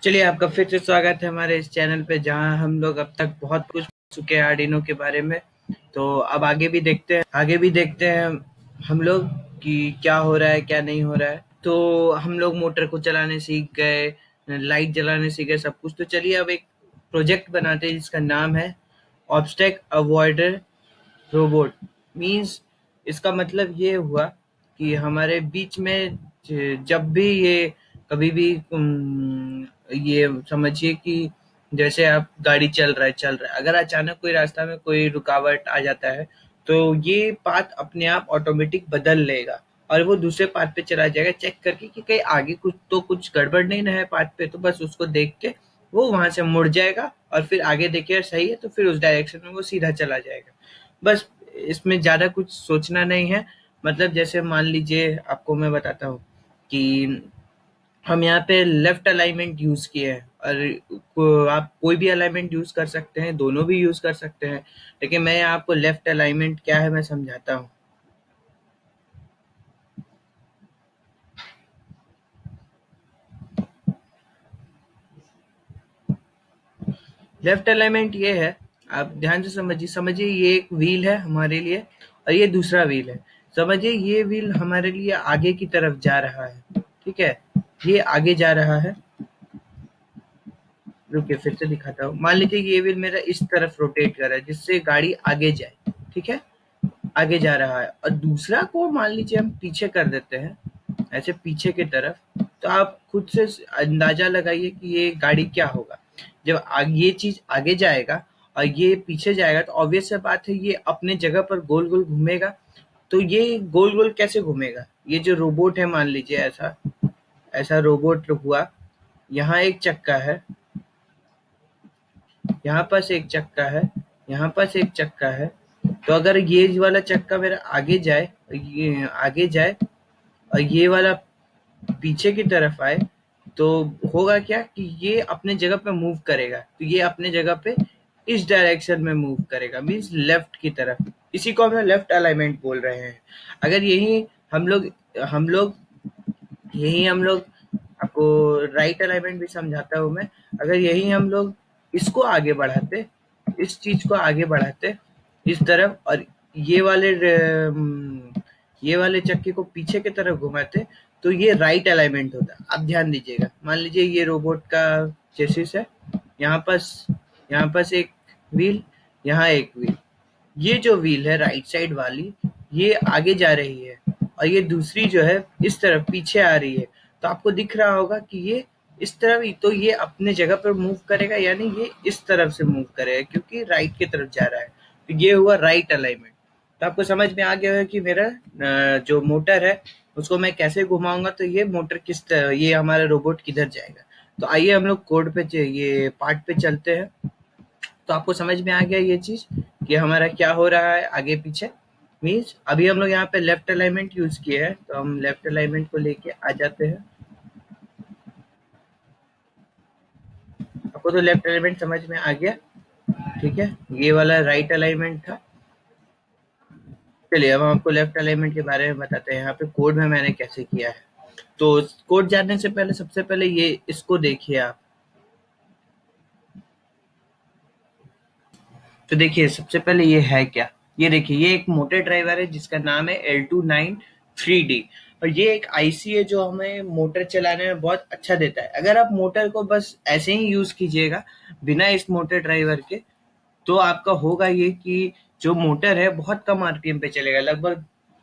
चलिए, आपका फिर से स्वागत है हमारे इस चैनल पे, जहाँ हम लोग अब तक बहुत कुछ चुके हैं आर्डिनो के बारे में। तो अब आगे भी देखते हैं हम लोग कि क्या हो रहा है, क्या नहीं हो रहा है। तो हम लोग मोटर को चलाने सीख गए, लाइट जलाने सीख गए, सब कुछ। तो चलिए अब एक प्रोजेक्ट बनाते हैं जिसका नाम है ऑब्स्टेक अवॉइडर रोबोट। मीन्स इसका मतलब ये हुआ कि हमारे बीच में जब भी ये कभी भी ये समझिए कि जैसे आप गाड़ी चल रहा है, अगर अचानक कोई रास्ता में कोई रुकावट आ जाता है तो ये पाथ अपने आप ऑटोमेटिक बदल लेगा और वो दूसरे पाथ पे चला जाएगा, चेक करके कि कहीं आगे कुछ गड़बड़ नहीं ना है पाथ पे। तो बस उसको देख के वो वहां से मुड़ जाएगा और फिर आगे देखे सही है तो फिर उस डायरेक्शन में वो सीधा चला जाएगा। बस इसमें ज़्यादा कुछ सोचना नहीं है। मतलब जैसे मान लीजिए, आपको मैं बताता हूँ कि हम यहाँ पे लेफ्ट अलाइनमेंट यूज़ किए हैं और आप कोई भी अलाइनमेंट यूज़ कर सकते हैं, दोनों भी यूज़ कर सकते हैं। लेकिन मैं आपको लेफ्ट अलाइनमेंट क्या है मैं समझाता हूँ। लेफ्ट अलाइनमेंट ये है, आप ध्यान से समझिए ये एक व्हील है हमारे लिए और ये दूसरा व्हील है। समझिए ये व्हील हमारे लिए आगे की तरफ जा रहा है, ठीक है। ये आगे जा रहा है। रुकिए फिर से दिखाता हूँ। मान लीजिए ये व्हील मेरा इस तरफ रोटेट कर रहा है जिससे गाड़ी आगे जाए, ठीक है, आगे जा रहा है। और दूसरा को मान लीजिए हम पीछे कर देते हैं, ऐसे पीछे की तरफ। तो आप खुद से अंदाजा लगाइए कि ये गाड़ी क्या होगा जब ये चीज आगे जाएगा और ये पीछे जाएगा। तो ऑब्वियस सी बात है ये अपने जगह पर गोल गोल घूमेगा। तो ये गोल गोल कैसे घूमेगा? ये जो रोबोट है, मान लीजिए ऐसा ऐसा रोबोट हुआ। यहाँ एक चक्का है, यहाँ पास एक चक्का है, यहाँ पास एक चक्का है। तो अगर ये वाला चक्का मेरा आगे जाए, ये आगे जाए और ये वाला पीछे की तरफ आए, तो होगा क्या कि ये अपने जगह पे मूव करेगा। तो ये अपने जगह पे इस डायरेक्शन में मूव करेगा, मीन्स लेफ्ट की तरफ। इसी को हम लेफ्ट अलाइनमेंट बोल रहे हैं। अगर यही हम लोग आपको राइट अलाइनमेंट भी समझाता हूँ मैं। अगर यही हम लोग इसको आगे बढ़ाते, इस चीज को आगे बढ़ाते इस तरफ, और ये वाले चक्के को पीछे की तरफ घुमाते, तो ये राइट अलाइनमेंट होता। अब ध्यान दीजिएगा, मान लीजिए ये रोबोट का चेसिस है, यहाँ पास एक व्हील, यहाँ एक व्हील। ये जो व्हील है राइट साइड वाली, ये आगे जा रही है और ये दूसरी जो है इस तरफ पीछे आ रही है। तो आपको दिख रहा होगा कि ये इस तरफ ही, तो ये अपने जगह पर मूव करेगा, यानी ये इस तरफ से मूव करेगा क्योंकि राइट की तरफ जा रहा है। तो ये हुआ राइट अलाइनमेंट। तो आपको समझ में आ गया है कि मेरा जो मोटर है उसको मैं कैसे घुमाऊंगा, तो ये मोटर किस तरह, ये हमारा रोबोट किधर जाएगा। तो आइए हम लोग कोड पे ये पार्ट पे चलते हैं। तो आपको समझ में आ गया ये चीज कि हमारा क्या हो रहा है आगे पीछे। मीन्स अभी हम लोग यहाँ पे लेफ्ट अलाइनमेंट यूज किए हैं, तो हम लेफ्ट अलाइनमेंट को लेके आ जाते हैं। आपको तो लेफ्ट अलाइनमेंट समझ में आ गया, ठीक है। ये वाला राइट अलाइनमेंट था। चलिए अब हम आपको लेफ्ट अलाइनमेंट के बारे में बताते हैं, यहाँ पे कोड में मैंने कैसे किया है। तो कोड जानने से पहले सबसे पहले ये इसको देखिए आप। तो देखिए सबसे पहले ये है क्या, ये देखिए ये एक मोटर ड्राइवर है जिसका नाम है L293D। और ये एक आईसी है जो हमें मोटर चलाने में बहुत अच्छा देता है। अगर आप मोटर को बस ऐसे ही यूज कीजिएगा बिना इस मोटर ड्राइवर के, तो आपका होगा ये कि जो मोटर है बहुत कम आरपीएम पे चलेगा, लगभग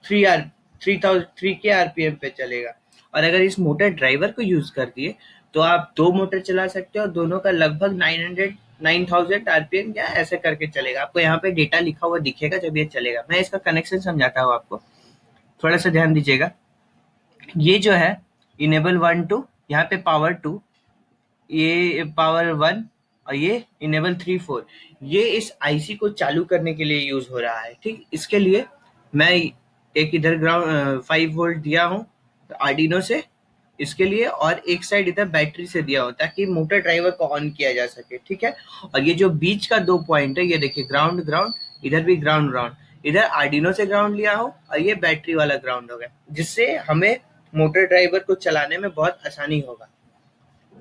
3 के आरपीएम पे चलेगा। और अगर इस मोटर ड्राइवर को यूज कर दिए तो आप 2 मोटर चला सकते हो और दोनों का लगभग 9000 आरपीएम या ऐसे करके चलेगा। आपको यहाँ पे डेटा लिखा हुआ दिखेगा जब ये चलेगा। मैं इसका कनेक्शन समझाता हूँ आपको, थोड़ा सा ध्यान दीजिएगा। ये जो है इनेबल 1 2, यहाँ पे पावर 2, ये पावर 1 और ये इनेबल 3 4, ये इस आईसी को चालू करने के लिए यूज हो रहा है। ठीक, इसके लिए मैं एक इधर ग्राउंड 5 वोल्ट दिया हूँ आर्डिनो से इसके लिए, और एक साइड इधर बैटरी से दिया हो ताकि मोटर ड्राइवर को ऑन किया जा सके। ठीक है, और ये जो बीच का 2 पॉइंट है, ये देखिए ग्राउंड ग्राउंड, इधर भी ग्राउंड ग्राउंड, इधर आर्डिनो से ग्राउंड लिया हो और ये बैटरी वाला ग्राउंड हो गया, जिससे हमें मोटर ड्राइवर को चलाने में बहुत आसानी होगा।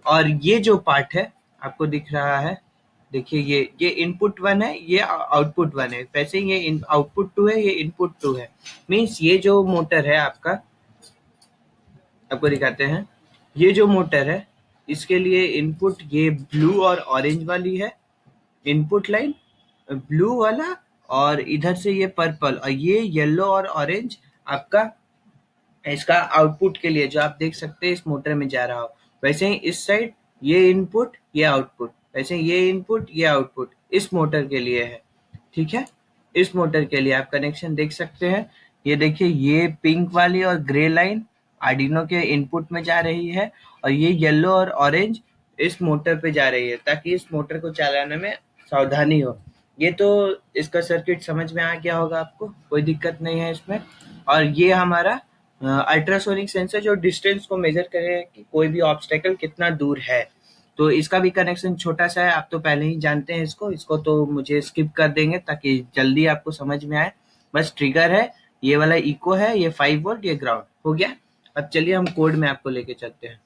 और ये जो पार्ट है आपको दिख रहा है, देखिए ये इनपुट 1 है, ये आउटपुट 1 है। वैसे ये आउटपुट 2 है, ये इनपुट 2 है। मीन्स ये जो मोटर है आपका, आपको दिखाते हैं, ये जो मोटर है इसके लिए इनपुट ये ब्लू और ऑरेंज वाली है इनपुट लाइन, ब्लू वाला, और इधर से ये पर्पल, और ये येलो और ऑरेंज आपका इसका आउटपुट के लिए, जो आप देख सकते हैं इस मोटर में जा रहा हो। वैसे ही इस साइड ये इनपुट ये आउटपुट, वैसे ये इनपुट ये आउटपुट इस मोटर के लिए है। ठीक है, इस मोटर के लिए आप कनेक्शन देख सकते हैं। ये देखिए, ये पिंक वाली और ग्रे लाइन आर्डिनो के इनपुट में जा रही है, और ये येलो और ऑरेंज इस मोटर पे जा रही है, ताकि इस मोटर को चलाने में सावधानी हो। ये तो इसका सर्किट समझ में आ गया होगा आपको, कोई दिक्कत नहीं है इसमें। और ये हमारा अल्ट्रासोनिक सेंसर जो डिस्टेंस को मेजर करे कि कोई भी ऑब्स्टेकल कितना दूर है। तो इसका भी कनेक्शन छोटा सा है, आप तो पहले ही जानते हैं इसको तो मुझे स्किप कर देंगे ताकि जल्दी आपको समझ में आए। बस ट्रिगर है, ये वाला इको है, ये 5 वोल्ट, ये ग्राउंड हो गया। अब चलिए हम कोड में आपको लेके चलते हैं।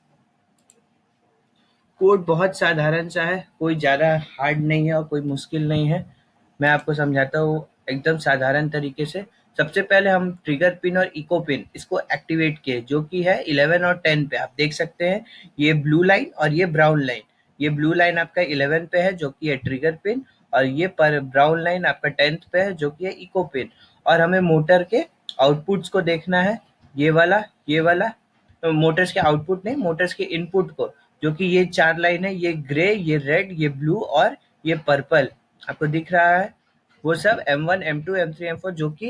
कोड बहुत साधारण सा है, कोई ज़्यादा हार्ड नहीं है और कोई मुश्किल नहीं है। मैं आपको समझाता हूँ एकदम साधारण तरीके से। सबसे पहले हम ट्रिगर पिन और इको पिन इसको एक्टिवेट किए, जो कि है 11 और 10 पे। आप देख सकते हैं ये ब्लू लाइन और ये ब्राउन लाइन। ये ब्लू लाइन आपका 11 पे है जो कि है ट्रिगर पिन, और ये पर ब्राउन लाइन आपका 10th पे है जो कि है इको पिन। और हमें मोटर के आउटपुट्स को देखना है, ये वाला तो मोटर्स के आउटपुट नहीं, मोटर्स के इनपुट को, जो कि ये 4 लाइन है, ये ग्रे, ये रेड, ये ब्लू और ये पर्पल आपको दिख रहा है। वो सब M1, M2, M3, M4 जो कि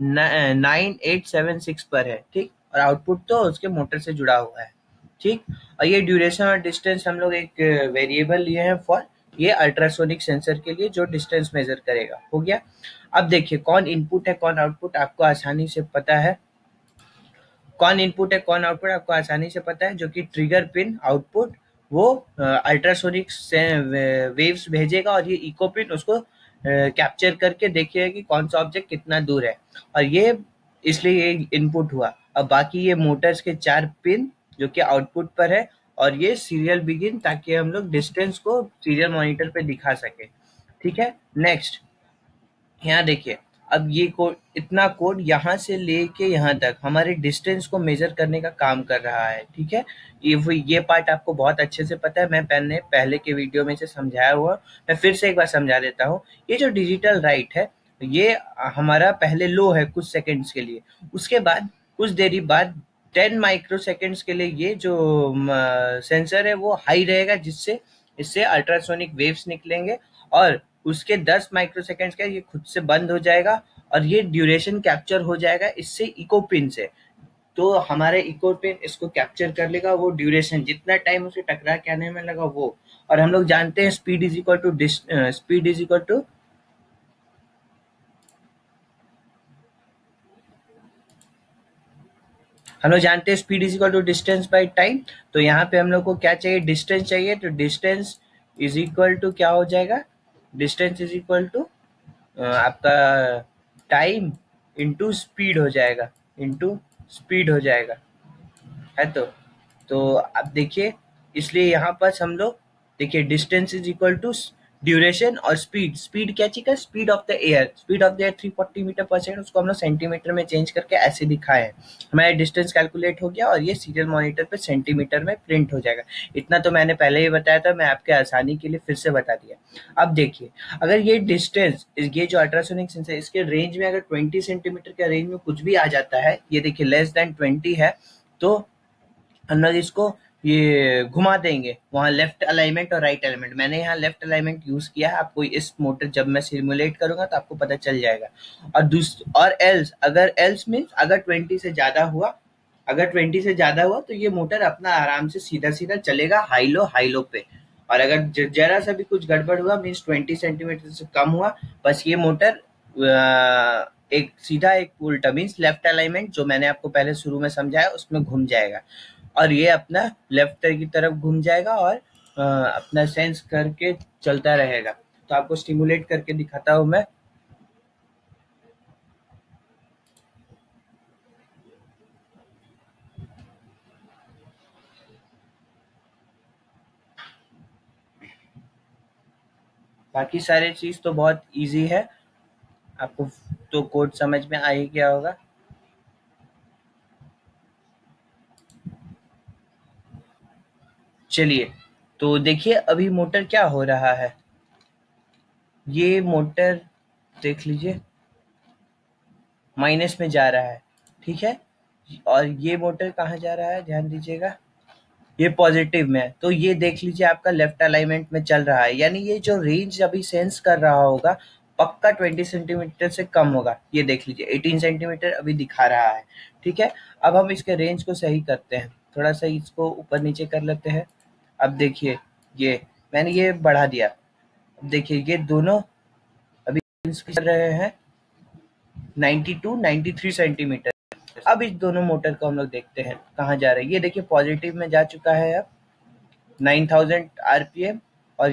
9876 पर है। ठीक, और आउटपुट तो उसके मोटर से जुड़ा हुआ है। ठीक, और ये ड्यूरेशन और डिस्टेंस हम लोग एक वेरिएबल लिए हैं फॉर ये अल्ट्रासोनिक सेंसर के लिए, जो डिस्टेंस मेजर करेगा। हो गया। अब देखिए कौन इनपुट है कौन आउटपुट आपको आसानी से पता है। कौन इनपुट है कौन आउटपुट आपको आसानी से पता है, जो कि ट्रिगर पिन आउटपुट वो अल्ट्रासोनिक वेव्स भेजेगा, और ये इको पिन उसको कैप्चर करके देखिएगा कि कौन सा ऑब्जेक्ट कितना दूर है, और ये इसलिए ये इनपुट हुआ। अब बाकी ये मोटर्स के 4 पिन जो कि आउटपुट पर है, और ये सीरियल बिगिन, ताकि हम लोग डिस्टेंस को सीरियल मॉनिटर पे दिखा सके। ठीक है, नेक्स्ट यहाँ देखिए, अब ये कोड, इतना कोड यहाँ से लेके यहाँ तक हमारे डिस्टेंस को मेजर करने का काम कर रहा है। ठीक है, ये पार्ट आपको बहुत अच्छे से पता है, मैं पहले के वीडियो में से समझाया हुआ। मैं फिर से एक बार समझा देता हूँ। ये जो डिजिटल राइट है, ये हमारा पहले लो है कुछ सेकेंड्स के लिए, उसके बाद कुछ देरी बाद 10 माइक्रो सेकेंड्स के लिए ये जो सेंसर है वो हाई रहेगा, जिससे इससे अल्ट्रासोनिक वेव्स निकलेंगे, और उसके 10 माइक्रोसेकंड्स का ये खुद से बंद हो जाएगा, और ये ड्यूरेशन कैप्चर हो जाएगा इससे इको पिन से। तो हमारे इको पिन इसको कैप्चर कर लेगा, वो ड्यूरेशन जितना टाइम उसे टकरा के आने में लगा वो। और हम लोग जानते हैं स्पीड इज इक्वल टू हम लोग जानते हैं speed is equal to distance by time. तो यहाँ पे हम लोग को क्या चाहिए, डिस्टेंस चाहिए। तो डिस्टेंस इज इक्वल टू क्या हो जाएगा, डिस्टेंस इज इक्वल टू आपका टाइम इंटू स्पीड हो जाएगा, इंटू स्पीड हो जाएगा, है। तो अब देखिए, इसलिए यहाँ पर हम लोग देखिए distance is equal to duration और स्पीड। स्पीड क्या चाहिए, speed of the air. Speed of the air 340 metre per second, उसको हम लोग सेंटीमीटर में चेंज करके ऐसे दिखाए हैं। हमारा डिस्टेंस कैलकुलेट हो गया, और ये सीरियल मॉनिटर पे सेंटीमीटर में प्रिंट हो जाएगा। इतना तो मैंने पहले ही बताया था, मैं आपके आसानी के लिए फिर से बता दिया। अब देखिए, अगर ये डिस्टेंस, ये जो अल्ट्रासोनिक सेंसर इसके रेंज में अगर 20 सेंटीमीटर के रेंज में कुछ भी आ जाता है, ये देखिए लेस देन 20 है, तो हम लोग इसको ये घुमा देंगे वहाँ लेफ्ट अलाइनमेंट और राइट अलाइनमेंट। मैंने यहाँ लेफ्ट अलाइनमेंट यूज किया है, आपको इस मोटर जब मैं सिमुलेट करूंगा तो आपको पता चल जाएगा। और एल्स, अगर एल्स मीन्स अगर 20 से ज्यादा हुआ, अगर 20 से ज्यादा हुआ तो ये मोटर अपना आराम से सीधा सीधा चलेगा हाई लो पे। और अगर जरा सा भी कुछ गड़बड़ हुआ, मीन्स 20 सेंटीमीटर से कम हुआ, बस ये मोटर एक सीधा एक उल्टा मीन्स लेफ्ट अलाइनमेंट जो मैंने आपको पहले शुरू में समझाया उसमें घूम जाएगा, और ये अपना लेफ्ट की तरफ घूम जाएगा, और अपना सेंस करके चलता रहेगा। तो आपको स्टिमुलेट करके दिखाता हूँ मैं। बाकी सारे चीज़ तो बहुत इजी है, आपको तो कोड समझ में आ ही गया होगा। चलिए, तो देखिए अभी मोटर क्या हो रहा है। ये मोटर देख लीजिए माइनस में जा रहा है, ठीक है। और ये मोटर कहाँ जा रहा है, ध्यान दीजिएगा, ये पॉजिटिव में है। तो ये देख लीजिए आपका लेफ्ट अलाइनमेंट में चल रहा है, यानी ये जो रेंज अभी सेंस कर रहा होगा पक्का 20 सेंटीमीटर से कम होगा। ये देख लीजिए 18 सेंटीमीटर अभी दिखा रहा है, ठीक है। अब हम इसके रेंज को सही करते हैं, थोड़ा सा इसको ऊपर नीचे कर लेते हैं। अब देखिए ये मैंने ये बढ़ा दिया। अब देखिए ये दोनों अभी कर रहे हैं 92 93 सेंटीमीटर। अब इस दोनों मोटर को हम लोग देखते हैं कहाँ जा रहा है। ये देखिए पॉजिटिव में जा चुका है अब 9000 आरपीएम, और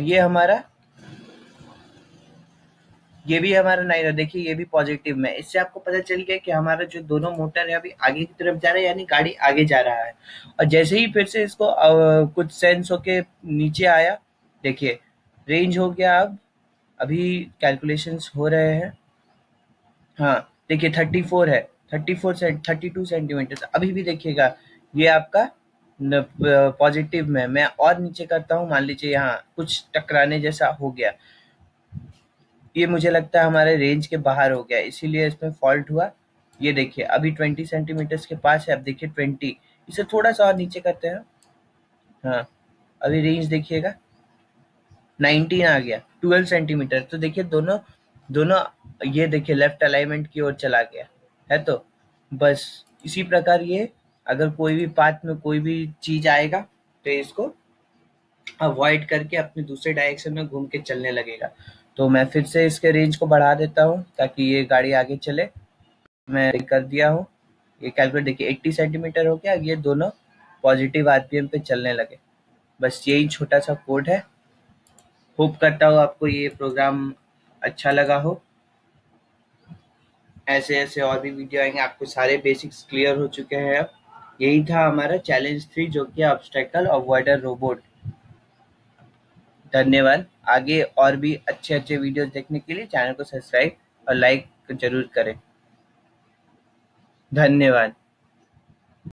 ये भी हमारा 9, देखिए ये भी पॉजिटिव में। इससे आपको पता चल गया कि हमारा जो दोनों मोटर है अभी आगे की तरफ जा रहा है, यानी गाड़ी आगे जा रहा है। और जैसे ही फिर से इसको कुछ सेंस होके नीचे आया, देखिए रेंज हो गया। अब अभी कैलकुलेशंस हो रहे हैं। हाँ देखिए 34 है, 32 सेंटीमीटर। अभी भी देखिएगा ये आपका पॉजिटिव में। मैं और नीचे करता हूँ, मान लीजिए यहाँ कुछ टकराने जैसा हो गया, ये मुझे लगता है हमारे रेंज के बाहर हो गया, इसीलिए इसमें फॉल्ट हुआ। ये देखिए अभी 20 सेंटीमीटर के पास है। अब देखिए 20, इसे थोड़ा सा और नीचे करते हैं। हाँ अभी रेंज देखिएगा 19 आ गया, 12 सेंटीमीटर। तो देखिए दोनों दोनों ये देखिए लेफ्ट अलाइनमेंट की ओर चला गया है। तो बस इसी प्रकार ये अगर कोई भी पाथ में कोई भी चीज आएगा तो इसको अवॉइड करके अपने दूसरे डायरेक्शन में घूम के चलने लगेगा। तो मैं फिर से इसके रेंज को बढ़ा देता हूँ ताकि ये गाड़ी आगे चले। मैं कर दिया हूँ, ये कैलकुलेट देखिए 80 सेंटीमीटर हो गया। ये दोनों पॉजिटिव आरपीएम पे चलने लगे। बस यही छोटा सा कोड है। होप करता हूँ आपको ये प्रोग्राम अच्छा लगा हो। ऐसे ऐसे और भी वीडियो आएंगे, आपको सारे बेसिक्स क्लियर हो चुके हैं अब। यही था हमारा चैलेंज 3 जो कि ऑब्स्टेकल अवॉइडर रोबोट। धन्यवाद। आगे और भी अच्छे अच्छे वीडियोस देखने के लिए चैनल को सब्सक्राइब और लाइक जरूर करें। धन्यवाद।